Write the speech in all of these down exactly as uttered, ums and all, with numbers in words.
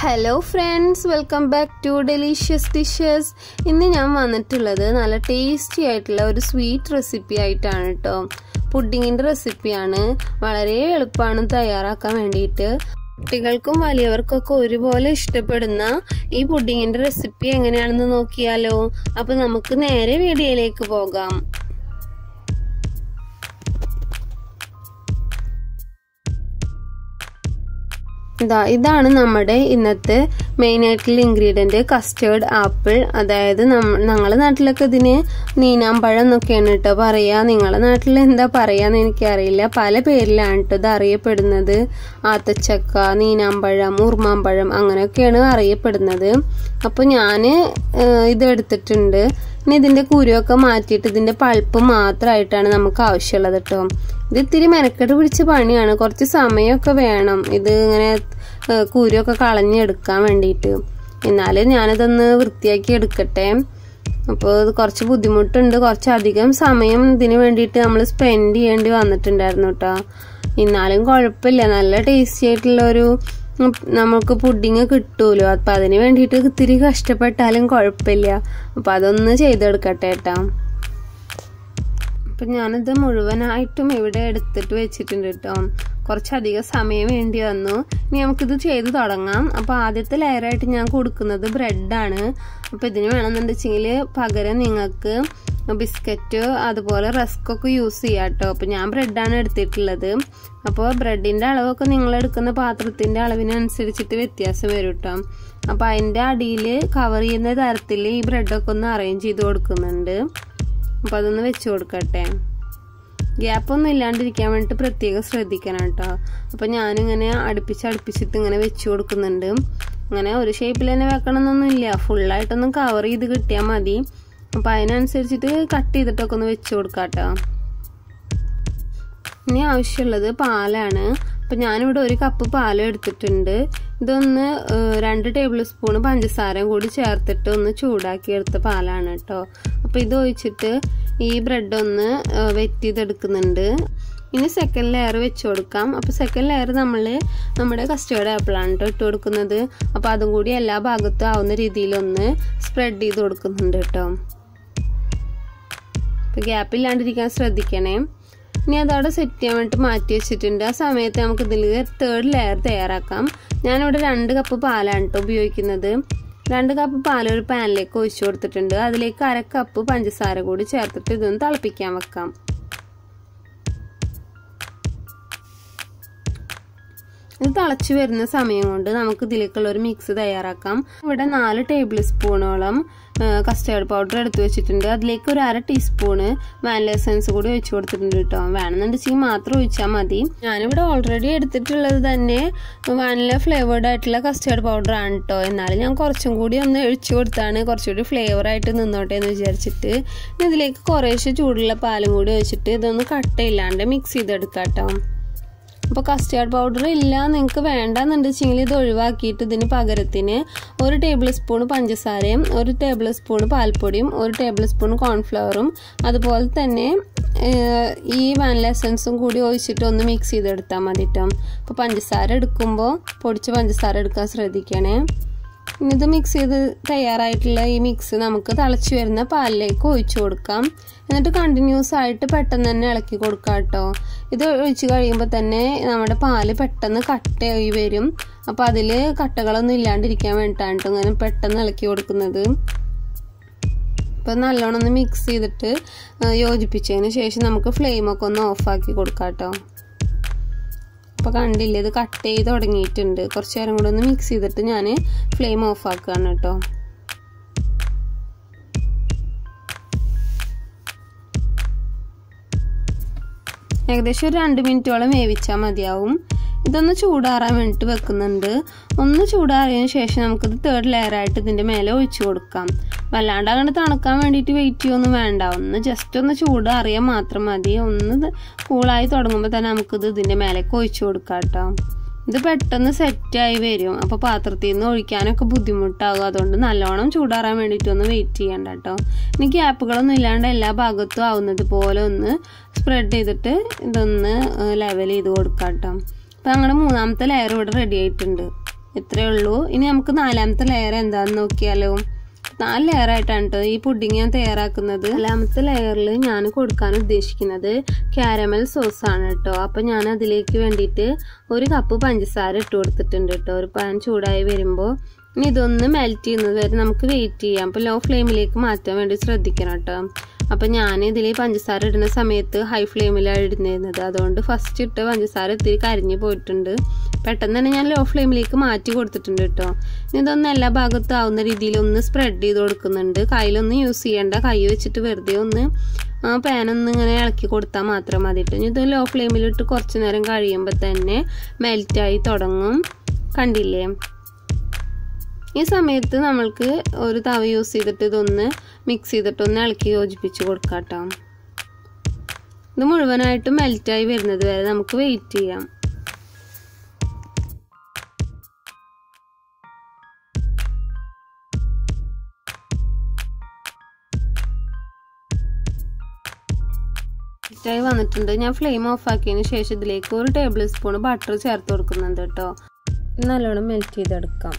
Hello friends, welcome back to delicious dishes. ഇന്ന് ഞാൻ വന്നിട്ടുള്ളത് നല്ല ടേസ്റ്റി ആയിട്ടുള്ള ഒരു സ്വീറ്റ് റെസിപ്പി ആയിട്ടാണ് കേട്ടോ. പുഡിങ്ങിൻ്റെ റെസിപ്പിയാണ്. വളരെ എളുപ്പമാണ് തയ്യാറാക്കാൻ വേണ്ടിയിട്ട്. കുട്ടികൾക്കും വലിയവർക്കൊക്കെ ഒരുപോലെ ഇഷ്ടപ്പെടുന്ന ഈ പുഡിങ്ങിൻ്റെ റെസിപ്പി എങ്ങനെയാണെന്ന് നോക്കിയാലോ. അപ്പോൾ നമുക്ക് നേരെ വീഡിയോയിലേക്ക് പോകാം. ഇതാ ഇതാണ് നമ്മുടെ ഇന്നത്തെ മെയിൻ ആയിട്ടുള്ള ഇൻഗ്രീഡിയൻറ്റ്, കസ്റ്റേർഡ് ആപ്പിൾ. അതായത് ഞങ്ങളുടെ നാട്ടിലൊക്കെ ഇതിന് നീനാമ്പഴം എന്നൊക്കെയാണ് കേട്ടോ പറയുക. നിങ്ങളുടെ നാട്ടിൽ എന്താ പറയാന്ന് എനിക്കറിയില്ല. പല പേരിലാണ് കേട്ടോ ഇത് അറിയപ്പെടുന്നത്. ആത്തച്ചക്ക, നീനാമ്പഴം, ഉറുമാമ്പഴം അങ്ങനെയൊക്കെയാണ് അറിയപ്പെടുന്നത്. അപ്പോൾ ഞാൻ ഇത് എടുത്തിട്ടുണ്ട്. ഇനി ഇതിൻ്റെ കുരുവൊക്കെ മാറ്റിയിട്ട് ഇതിൻ്റെ പൾപ്പ് മാത്രമായിട്ടാണ് നമുക്ക് ആവശ്യമുള്ളത് കേട്ടോ. ഇത് ഇത്തിരി മെനക്കെട്ട് പിടിച്ച പണിയാണ്. കുറച്ച് സമയമൊക്കെ വേണം ഇത് ഇങ്ങനെ കുരുവൊക്കെ കളഞ്ഞെടുക്കാൻ വേണ്ടിയിട്ട്. എന്നാലും ഞാനിതൊന്ന് വൃത്തിയാക്കി എടുക്കട്ടെ. അപ്പോൾ ഇത് കുറച്ച് ബുദ്ധിമുട്ടുണ്ട്. കുറച്ചധികം സമയം ഇതിന് വേണ്ടിയിട്ട് നമ്മൾ സ്പെൻഡ് ചെയ്യേണ്ടി വന്നിട്ടുണ്ടായിരുന്നു കേട്ടോ. എന്നാലും കുഴപ്പമില്ല, നല്ല ടേസ്റ്റി ആയിട്ടുള്ളൊരു നമുക്ക് പുഡിങ് കിട്ടുമല്ലോ. അപ്പം അതിന് വേണ്ടിയിട്ട് ഇത്തിരി കഷ്ടപ്പെട്ടാലും കുഴപ്പമില്ല. അപ്പം അതൊന്ന് ചെയ്തെടുക്കട്ടെ കേട്ടോ. അപ്പം ഞാനിത് മുഴുവനായിട്ടും ഇവിടെ എടുത്തിട്ട് വെച്ചിട്ടുണ്ട് കേട്ടോ. കുറച്ചധികം സമയം വേണ്ടി വന്നു. ഇനി നമുക്കിത് ചെയ്ത് തുടങ്ങാം. അപ്പോൾ ആദ്യത്തെ ലെയറായിട്ട് ഞാൻ കൊടുക്കുന്നത് ബ്രെഡാണ്. അപ്പോൾ ഇതിന് വേണമെന്നുണ്ടെങ്കിൽ പകരം നിങ്ങൾക്ക് ബിസ്ക്കറ്റ് അതുപോലെ റസ്കൊക്കെ യൂസ് ചെയ്യാം കേട്ടോ. അപ്പോൾ ഞാൻ ബ്രെഡാണ് എടുത്തിട്ടുള്ളത്. അപ്പോൾ ബ്രെഡിൻ്റെ അളവൊക്കെ നിങ്ങൾ എടുക്കുന്ന പാത്രത്തിൻ്റെ അളവിനനുസരിച്ചിട്ട് വ്യത്യാസം വരും കേട്ടോ. അപ്പോൾ അതിൻ്റെ അടിയിൽ കവർ ചെയ്യുന്ന തരത്തിൽ ഈ ബ്രെഡൊക്കെ ഒന്ന് അറേഞ്ച് ചെയ്ത് കൊടുക്കുന്നുണ്ട്. അപ്പോൾ അതൊന്ന് വെച്ച് കൊടുക്കട്ടെ. ഗ്യാപ്പൊന്നും ഇല്ലാണ്ടിരിക്കാൻ വേണ്ടിയിട്ട് പ്രത്യേകം ശ്രദ്ധിക്കണം കേട്ടോ. അപ്പോൾ ഞാനിങ്ങനെ അടുപ്പിച്ച് അടുപ്പിച്ചിട്ട് ഇങ്ങനെ വെച്ച് കൊടുക്കുന്നുണ്ട്. അങ്ങനെ ഒരു ഷേപ്പിൽ തന്നെ വെക്കണമെന്നൊന്നുമില്ല, ഫുള്ളായിട്ടൊന്നും കവർ ചെയ്ത് കിട്ടിയാൽ മതി. അപ്പോൾ അതിനനുസരിച്ചിട്ട് കട്ട് ചെയ്തിട്ടൊക്കെ ഒന്ന് വെച്ച് കൊടുക്കാം കേട്ടോ. ഇനി ആവശ്യമുള്ളത് പാലാണ്. അപ്പോൾ ഞാനിവിടെ ഒരു കപ്പ് പാൽ എടുത്തിട്ടുണ്ട്. ഇതൊന്ന് രണ്ട് ടേബിൾ സ്പൂൺ പഞ്ചസാരയും കൂടി ചേർത്തിട്ട് ഒന്ന് ചൂടാക്കി എടുത്ത പാലാണ് കേട്ടോ. അപ്പോൾ ഇത് ഒഴിച്ചിട്ട് ഈ ബ്രെഡ് ഒന്ന് വെറ്റ് ചെയ്തെടുക്കുന്നുണ്ട്. ഇനി സെക്കൻഡ് ലെയർ വെച്ച് കൊടുക്കാം. അപ്പോൾ സെക്കൻഡ് ലെയർ നമ്മൾ നമ്മുടെ കസ്റ്റേർഡ് ആപ്പിളാണ് കേട്ടോ ഇട്ട് കൊടുക്കുന്നത്. അപ്പോൾ അതും കൂടി എല്ലാ ഭാഗത്തും ആവുന്ന രീതിയിലൊന്ന് സ്പ്രെഡ് ചെയ്ത് കൊടുക്കുന്നുണ്ട് കേട്ടോ. അപ്പോൾ ഗ്യാപ്പ് ഇല്ലാണ്ടിരിക്കാൻ ശ്രദ്ധിക്കണേ. ഇനി അതവിടെ സെറ്റ് ചെയ്യാൻ വേണ്ടിയിട്ട് മാറ്റി വെച്ചിട്ടുണ്ട്. ആ സമയത്ത് നമുക്ക് ഇതിൽ തേർഡ് ലെയർ തയ്യാറാക്കാം. ഞാനിവിടെ രണ്ട് കപ്പ് പാലാണ് കേട്ടോ ഉപയോഗിക്കുന്നത്. രണ്ട് കപ്പ് പാൽ ഒരു പാനിലേക്ക് ഒഴിച്ചു കൊടുത്തിട്ടുണ്ട്. അതിലേക്ക് അര കപ്പ് പഞ്ചസാര കൂടി ചേർത്തിട്ട് ഇതൊന്ന് തിളപ്പിക്കാൻ വെക്കാം. ഇത് തിളച്ച് വരുന്ന സമയം കൊണ്ട് നമുക്ക് ഇതിലേക്കുള്ള ഒരു മിക്സ് തയ്യാറാക്കാം. ഇവിടെ നാല് ടേബിൾ സ്പൂണോളം കസ്റ്റേർഡ് പൗഡർ എടുത്ത് വെച്ചിട്ടുണ്ട്. അതിലേക്ക് ഒരു അര ടീസ്പൂണ് വാനില എസൻസ് കൂടി ഒഴിച്ചു കൊടുത്തിട്ടുണ്ട് കേട്ടോ. വേണമെന്നുണ്ടെങ്കിൽ മാത്രം ഒഴിച്ചാൽ മതി. ഞാനിവിടെ ഓൾറെഡി എടുത്തിട്ടുള്ളത് തന്നെ വാനില ഫ്ലേവേർഡ് ആയിട്ടുള്ള കസ്റ്റേർഡ് പൗഡർ ആണ് കേട്ടോ. എന്നാലും ഞാൻ കുറച്ചും കൂടി ഒന്ന് ഒഴിച്ചു കൊടുത്താണ് കുറച്ചുകൂടി ഫ്ലേവർ ആയിട്ട് നിന്നോട്ടെ എന്ന് വിചാരിച്ചിട്ട്. ഇതിലേക്ക് കുറേശ്ശെ ചൂടുള്ള പാലും കൂടി ഒഴിച്ചിട്ട് ഇതൊന്ന് കട്ടയില്ലാണ്ട് മിക്സ് ചെയ്തെടുക്കാം കേട്ടോ. അപ്പോൾ കസ്റ്റേർഡ് പൗഡർ ഇല്ല നിങ്ങൾക്ക് വേണ്ടാന്നുണ്ടെങ്കിൽ ഇത് ഒഴിവാക്കിയിട്ട് ഇതിന് പകരത്തിന് ഒരു ടേബിൾ സ്പൂൺ പഞ്ചസാരയും ഒരു ടേബിൾ സ്പൂൺ പാൽപ്പൊടിയും ഒരു ടേബിൾ സ്പൂൺ കോൺഫ്ലവറും അതുപോലെ തന്നെ ഈ വാനില എസൻസും കൂടി ഒഴിച്ചിട്ട് ഒന്ന് മിക്സ് ചെയ്തെടുത്താൽ മതി കേട്ടോ. അപ്പോൾ പഞ്ചസാര എടുക്കുമ്പോൾ പൊടിച്ച പഞ്ചസാര എടുക്കാൻ ശ്രദ്ധിക്കണേ. ഇനി ഇത് മിക്സ് ചെയ്ത് തയ്യാറായിട്ടുള്ള ഈ മിക്സ് നമുക്ക് തിളച്ച് വരുന്ന പാലിലേക്ക് ഒഴിച്ചു കൊടുക്കാം. എന്നിട്ട് കണ്ടിന്യൂസ് ആയിട്ട് പെട്ടെന്ന് തന്നെ ഇളക്കി കൊടുക്കാം കേട്ടോ. ഇത് ഒഴിച്ച് കഴിയുമ്പോൾ തന്നെ നമ്മുടെ പാല് പെട്ടെന്ന് കട്ടയായി വരും. അപ്പോൾ അതിൽ കട്ടകളൊന്നും ഇല്ലാണ്ടിരിക്കാൻ വേണ്ടിയിട്ടാണ് കേട്ടോ ഇങ്ങനെ പെട്ടെന്ന് ഇളക്കി കൊടുക്കുന്നത്. അപ്പോൾ നല്ലോണം ഒന്ന് മിക്സ് ചെയ്തിട്ട് യോജിപ്പിച്ചതിന് ശേഷം നമുക്ക് ഫ്ലെയിമൊക്കെ ഒന്ന് ഓഫാക്കി കൊടുക്കാം കേട്ടോ. അപ്പോൾ കണ്ടില്ലേ ഇത് കട്ട് ചെയ്ത് തുടങ്ങിയിട്ടുണ്ട്. കുറച്ച് നേരം കൂടെ ഒന്ന് മിക്സ് ചെയ്തിട്ട് ഞാൻ ഫ്ലെയിം ഓഫ് ആക്കുകയാണ് കേട്ടോ. ഏകദേശം ഒരു രണ്ട് മിനിറ്റോളം വേവിച്ചാൽ മതിയാവും. ഇതൊന്ന് ചൂടാറാൻ വേണ്ടിയിട്ട് വെക്കുന്നുണ്ട്. ഒന്ന് ചൂടാറിയതിന് ശേഷം നമുക്കിത് തേർഡ് ലെയറായിട്ട് ഇതിൻ്റെ മേലെ ഒഴിച്ചു കൊടുക്കാം. വല്ലാണ്ട് അങ്ങനെ തണുക്കാൻ വേണ്ടിയിട്ട് വെയിറ്റ് ചെയ്യൊന്നും വേണ്ട. ഒന്ന് ജസ്റ്റ് ഒന്ന് ചൂടാറിയാൽ മാത്രം മതി. ഒന്ന് കൂളായി തുടങ്ങുമ്പോൾ തന്നെ നമുക്കിത് ഇതിൻ്റെ മേലേക്ക് ഒഴിച്ചു കൊടുക്കാം കേട്ടോ. ഇത് പെട്ടെന്ന് സെറ്റായി വരും. അപ്പോൾ പാത്രത്തിൽ നിന്ന് ഒഴിക്കാനൊക്കെ ബുദ്ധിമുട്ടാകും. അതുകൊണ്ട് നല്ലോണം ചൂടാറാൻ വേണ്ടിയിട്ടൊന്ന് വെയിറ്റ് ചെയ്യണ്ട കേട്ടോ. ഇനി ഗ്യാപ്പുകളൊന്നും ഇല്ലാണ്ട് എല്ലാ ഭാഗത്തും ആവുന്നത് പോലെ ഒന്ന് സ്പ്രെഡ് ചെയ്തിട്ട് ഇതൊന്ന് ലെവൽ ചെയ്ത് കൊടുക്കാം കേട്ടോ. അപ്പോൾ അങ്ങനെ മൂന്നാമത്തെ ലെയർ ഇവിടെ റെഡി ആയിട്ടുണ്ട്. ഇത്രയേ ഉള്ളൂ. ഇനി നമുക്ക് നാലാമത്തെ ലെയർ എന്താണെന്ന് നോക്കിയാലോ. നാല് ലെയർ ആയിട്ടാണ് കേട്ടോ ഈ പുഡിങ് ഞാൻ തയ്യാറാക്കുന്നത്. നാലാമത്തെ ലെയറിൽ ഞാൻ കൊടുക്കാൻ ഉദ്ദേശിക്കുന്നത് കാരമൽ സോസ് ആണ് കേട്ടോ. അപ്പം ഞാൻ അതിലേക്ക് വേണ്ടിയിട്ട് ഒരു കപ്പ് പഞ്ചസാര ഇട്ട് കൊടുത്തിട്ടുണ്ട് കേട്ടോ. ഒരു പാൻ ചൂടായി വരുമ്പോൾ ഇനി ഇതൊന്ന് മെൽറ്റ് ചെയ്യുന്നത് വരെ നമുക്ക് വെയിറ്റ് ചെയ്യാം. അപ്പോൾ ലോ ഫ്ലെയിമിലേക്ക് മാറ്റാൻ വേണ്ടി ശ്രദ്ധിക്കണം കേട്ടോ. അപ്പം ഞാൻ ഇതിൽ പഞ്ചസാര ഇടുന്ന സമയത്ത് ഹൈ ഫ്ലെയിമിലാണ് ഇടുന്നിരുന്നത്. അതുകൊണ്ട് ഫസ്റ്റ് ഇട്ട് പഞ്ചസാര ഇത്തിരി കരിഞ്ഞ് പോയിട്ടുണ്ട്. പെട്ടെന്ന് തന്നെ ഞാൻ ലോ ഫ്ലെയിമിലേക്ക് മാറ്റി കൊടുത്തിട്ടുണ്ട് കേട്ടോ. ഇനി ഇതൊന്ന് എല്ലാ ഭാഗത്തും ആവുന്ന രീതിയിൽ ഒന്ന് സ്പ്രെഡ് ചെയ്ത് കൊടുക്കുന്നുണ്ട്. കയ്യിലൊന്നും യൂസ് ചെയ്യേണ്ട, കൈ വെച്ചിട്ട് വെറുതെ ഒന്ന് ആ പാനൊന്ന് ഇങ്ങനെ ഇളക്കി കൊടുത്താൽ മാത്രം മതി കേട്ടോ. ഇനി ഇത് ലോ ഫ്ലെയിമിലിട്ട് കുറച്ച് നേരം കഴിയുമ്പോൾ തന്നെ മെൽറ്റായി തുടങ്ങും. കണ്ടില്ലേ? ഈ സമയത്ത് നമ്മൾക്ക് ഒരു തവ യൂസ് ചെയ്തിട്ട് ഇതൊന്ന് മിക്സ് ചെയ്തിട്ടൊന്ന് ഇളക്കി യോജിപ്പിച്ച് കൊടുക്കാം കേട്ടോ. ഇത് മുഴുവനായിട്ട് മെൽറ്റായി വരുന്നത് വരെ നമുക്ക് വെയിറ്റ് ചെയ്യാം. മെൽറ്റായി വന്നിട്ടുണ്ട്. ഞാൻ ഫ്ലെയിം ഓഫ് ആക്കിയതിന് ശേഷം ഇതിലേക്ക് ഒരു ടേബിൾ സ്പൂൺ ബട്ടർ ചേർത്ത് കൊടുക്കുന്നുണ്ട് കേട്ടോ. നല്ലോണം മെൽറ്റ് ചെയ്തെടുക്കാം.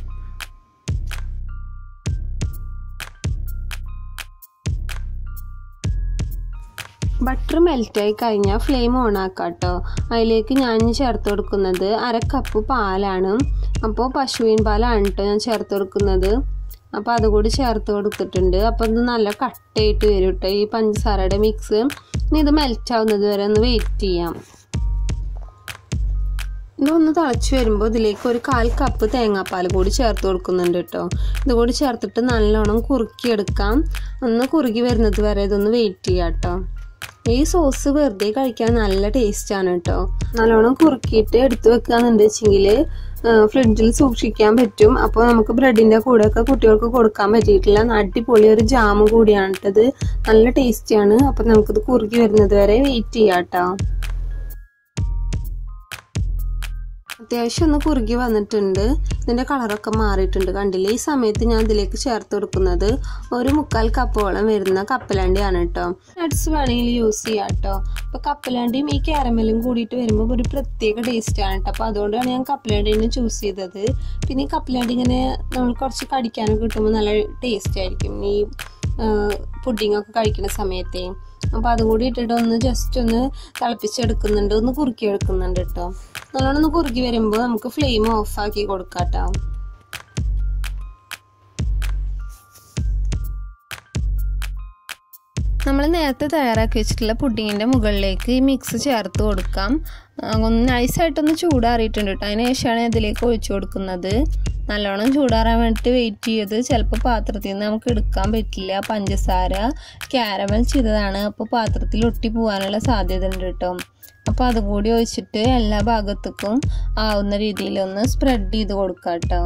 ബട്ടർ മെൽറ്റായി കഴിഞ്ഞാൽ ഫ്ലെയിം ഓൺ ആക്കാം കേട്ടോ. അതിലേക്ക് ഞാൻ ചേർത്ത് കൊടുക്കുന്നത് അര കപ്പ് പാലാണ്. അപ്പോൾ പശുവിൻ പാലാണ് കേട്ടോ ഞാൻ ചേർത്ത് കൊടുക്കുന്നത്. അപ്പോൾ അതുകൂടി ചേർത്ത് കൊടുത്തിട്ടുണ്ട്. അപ്പോൾ ഇത് നല്ല കട്ടയായിട്ട് വരും കേട്ടോ ഈ പഞ്ചസാരയുടെ മിക്സ്. ഇനി ഇത് മെൽറ്റ് ആവുന്നത് വരെ ഒന്ന് വെയിറ്റ് ചെയ്യാം. ഇതൊന്ന് തിളച്ച് വരുമ്പോൾ ഇതിലേക്ക് ഒരു കാൽ കപ്പ് തേങ്ങാപ്പാൽ കൂടി ചേർത്ത് കൊടുക്കുന്നുണ്ട് കേട്ടോ. ഇതുകൂടി ചേർത്തിട്ട് നല്ലോണം കുറുക്കിയെടുക്കാം. ഒന്ന് കുറുകി വരുന്നത് വരെ ഇതൊന്ന് വെയിറ്റ് ചെയ്യാം കേട്ടോ. ഈ സോസ് വെറുതെ കഴിക്കാൻ നല്ല ടേസ്റ്റാണ് കേട്ടോ. നല്ലോണം കുറുക്കിയിട്ട് എടുത്ത് വെക്കാന്നുണ്ട് വെച്ചെങ്കിൽ ഫ്രിഡ്ജിൽ സൂക്ഷിക്കാൻ പറ്റും. അപ്പോൾ നമുക്ക് ബ്രെഡിൻ്റെ കൂടെയൊക്കെ കുട്ടികൾക്ക് കൊടുക്കാൻ പറ്റിയിട്ടില്ല. അടിപൊളി ഒരു ജാമ് കൂടിയാണ് കേട്ടത്. നല്ല ടേസ്റ്റിയാണ്. അപ്പം നമുക്കിത് കുറുകി വരുന്നത് വരെ വെയിറ്റ് ചെയ്യാം കേട്ടോ. അത്യാവശ്യം ഒന്ന് കുറുകി വന്നിട്ടുണ്ട്. ഇതിൻ്റെ കളറൊക്കെ മാറിയിട്ടുണ്ട്. കണ്ടില്ലേ? ഈ സമയത്ത് ഞാൻ ഇതിലേക്ക് ചേർത്ത് കൊടുക്കുന്നത് ഒരു മുക്കാൽ കപ്പോളം വരുന്ന കപ്പലണ്ടിയാണ് കേട്ടോ. നട്ട്സ് വേണമെങ്കിൽ യൂസ് ചെയ്യാം കേട്ടോ. അപ്പോൾ കപ്പലണ്ടിയും ഈ കാരമലും കൂടിയിട്ട് വരുമ്പോൾ ഒരു പ്രത്യേക ടേസ്റ്റാണ് കേട്ടോ. അപ്പോൾ അതുകൊണ്ടാണ് ഞാൻ കപ്പലണ്ടിനെ ചൂസ് ചെയ്തത്. പിന്നെ ഈ കപ്പലണ്ടി ഇങ്ങനെ നമ്മൾ കുറച്ച് കടിക്കാനൊക്കെ കിട്ടുമ്പോൾ നല്ല ടേസ്റ്റ് ആയിരിക്കും ഈ പുഡിങ്ങൊക്കെ കഴിക്കുന്ന സമയത്തേ. അപ്പോൾ അതും കൂടി ഇട്ടിട്ട് ഒന്ന് ജസ്റ്റ് ഒന്ന് തിളപ്പിച്ചെടുക്കുന്നുണ്ട്, ഒന്ന് കുറുക്കി എടുക്കുന്നുണ്ട് കേട്ടോ. നല്ലോണം ഒന്ന് കുറുക്കി വരുമ്പോൾ നമുക്ക് ഫ്ലെയിം ഓഫ് ആക്കി കൊടുക്കാം കേട്ടോ. നമ്മൾ നേരത്തെ തയ്യാറാക്കി വെച്ചിട്ടുള്ള പുഡിങ്ങിൻ്റെ മുകളിലേക്ക് ഈ മിക്സ് ചേർത്ത് കൊടുക്കാം. ഒന്ന് നൈസായിട്ടൊന്ന് ചൂടാറിയിട്ടുണ്ട് കേട്ടോ. അതിന് ശേഷമാണ് ഇതിലേക്ക് ഒഴിച്ചു കൊടുക്കുന്നത്. നല്ലോണം ചൂടാറാൻ വേണ്ടിയിട്ട് വെയിറ്റ് ചെയ്ത് ചിലപ്പോൾ പാത്രത്തിൽ നിന്ന് നമുക്ക് എടുക്കാൻ പറ്റില്ല. പഞ്ചസാര കാരമൽ ചെയ്തതാണ്. അപ്പോൾ പാത്രത്തിൽ ഒട്ടി പോകാനുള്ള സാധ്യത ഉണ്ട് കേട്ടോ. അപ്പോൾ അതുകൂടി ഒഴിച്ചിട്ട് എല്ലാ ഭാഗത്തേക്കും ആവുന്ന രീതിയിലൊന്ന് സ്പ്രെഡ് ചെയ്ത് കൊടുക്കാം കേട്ടോ.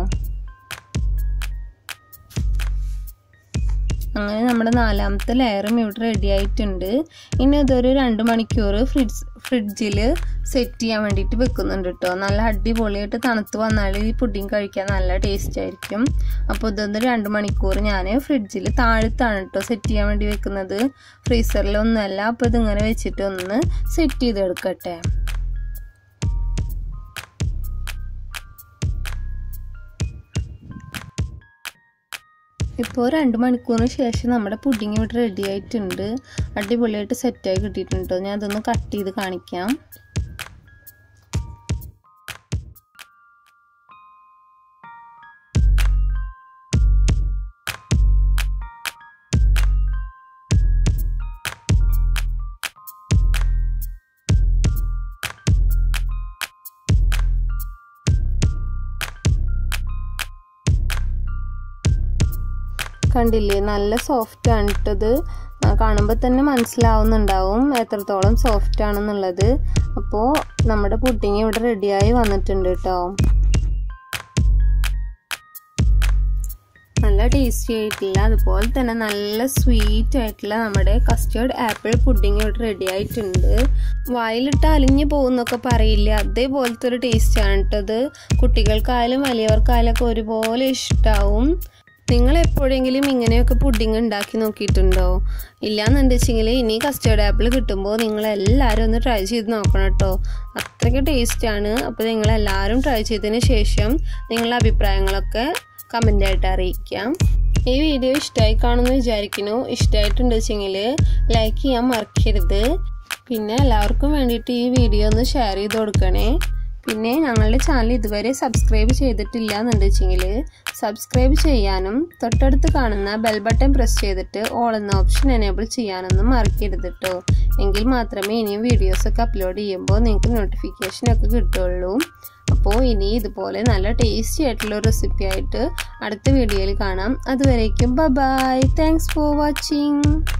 അങ്ങനെ നമ്മുടെ നാലാമത്തെ ലെയറും ഇവിടെ റെഡി ആയിട്ടുണ്ട്. ഇനി ഇതൊരു രണ്ട് മണിക്കൂർ ഫ്രിഡ്ജ് ഫ്രിഡ്ജിൽ സെറ്റ് ചെയ്യാൻ വേണ്ടിയിട്ട് വെക്കുന്നുണ്ട് കേട്ടോ. നല്ല അടിപൊളിയായിട്ട് തണുത്ത് വന്നാൽ ഈ പുഡിങ് കഴിക്കാൻ നല്ല ടേസ്റ്റ് ആയിരിക്കും. അപ്പോൾ ഇതൊന്ന് രണ്ട് മണിക്കൂർ ഞാൻ ഫ്രിഡ്ജിൽ താഴത്താണ് കേട്ടോ സെറ്റ് ചെയ്യാൻ വേണ്ടി വെക്കുന്നത്. ഫ്രീസറിലൊന്നുമല്ല. അപ്പോൾ ഇതിങ്ങനെ വെച്ചിട്ട് ഒന്ന് സെറ്റ് ചെയ്തെടുക്കട്ടെ. ഇപ്പോൾ രണ്ട് മണിക്കൂറിന് ശേഷം നമ്മുടെ പുഡിങ് ഇവിടെ റെഡി ആയിട്ടുണ്ട്. അടിപൊളിയായിട്ട് സെറ്റായി കിട്ടിയിട്ടുണ്ട്. ഞാൻ അതൊന്ന് കട്ട് ചെയ്ത് കാണിക്കാം. കണ്ടില്ലേ? നല്ല സോഫ്റ്റ് ആണ് ഇട്ടത്. കാണുമ്പോൾ തന്നെ മനസ്സിലാവുന്നുണ്ടാവും എത്രത്തോളം സോഫ്റ്റ് ആണെന്നുള്ളത്. അപ്പോൾ നമ്മുടെ പുഡിങ് ഇവിടെ റെഡിയായി വന്നിട്ടുണ്ട് കേട്ടോ. നല്ല ടേസ്റ്റി ആയിട്ടുള്ള അതുപോലെ തന്നെ നല്ല സ്വീറ്റ് ആയിട്ടുള്ള നമ്മുടെ കസ്റ്റേർഡ് ആപ്പിൾ പുഡിങ് ഇവിടെ റെഡി ആയിട്ടുണ്ട്. വായിലിട്ട് അലിഞ്ഞു പോകുന്നൊക്കെ പറയില്ല, അതേപോലത്തെ ഒരു ടേസ്റ്റാണ് കേട്ടത്. കുട്ടികൾക്കായാലും വലിയവർക്കായാലും ഒക്കെ ഒരുപോലെ ഇഷ്ടമാവും. നിങ്ങൾ എപ്പോഴെങ്കിലും ഇങ്ങനെയൊക്കെ പുഡിങ് ഉണ്ടാക്കി നോക്കിയിട്ടുണ്ടോ? ഇല്ലയെന്നുണ്ടെച്ചെങ്കിൽ ഇനി കസ്റ്റേർഡ് ആപ്പിൾ കിട്ടുമ്പോൾ നിങ്ങളെല്ലാവരും ഒന്ന് ട്രൈ ചെയ്ത് നോക്കണം കേട്ടോ. അത്രയ്ക്ക് ടേസ്റ്റാണ്. അപ്പോൾ നിങ്ങളെല്ലാവരും ട്രൈ ചെയ്തതിന് ശേഷം നിങ്ങളുടെ അഭിപ്രായങ്ങളൊക്കെ കമൻ്റായിട്ട് അറിയിക്കാം. ഈ വീഡിയോ ഇഷ്ടമായി കാണുമെന്ന് വിചാരിക്കുന്നു. ഇഷ്ടമായിട്ടുണ്ട് വെച്ചെങ്കിൽ ലൈക്ക് ചെയ്യാൻ മറക്കരുത്. പിന്നെ എല്ലാവർക്കും വേണ്ടിയിട്ട് ഈ വീഡിയോ ഒന്ന് ഷെയർ ചെയ്ത് കൊടുക്കണേ. പിന്നെ ഞങ്ങളുടെ ചാനൽ ഇതുവരെ സബ്സ്ക്രൈബ് ചെയ്തിട്ടില്ല എന്നുണ്ടെച്ചെങ്കിൽ സബ്സ്ക്രൈബ് ചെയ്യാനും തൊട്ടടുത്ത് കാണുന്ന ബെൽ ബട്ടൺ പ്രസ് ചെയ്തിട്ട് ഓൾ എന്ന ഓപ്ഷൻ എനേബിൾ ചെയ്യാനൊന്നും മറക്കരുത് കേട്ടോ. എങ്കിൽ മാത്രമേ ഇനിയും വീഡിയോസൊക്കെ അപ്ലോഡ് ചെയ്യുമ്പോൾ നിങ്ങൾക്ക് നോട്ടിഫിക്കേഷനൊക്കെ കിട്ടുള്ളൂ. അപ്പോൾ ഇനി ഇതുപോലെ നല്ല ടേസ്റ്റി ആയിട്ടുള്ള റെസിപ്പി ആയിട്ട് അടുത്ത വീഡിയോയിൽ കാണാം. അതുവരേക്കും bye bye. Thanks for watching.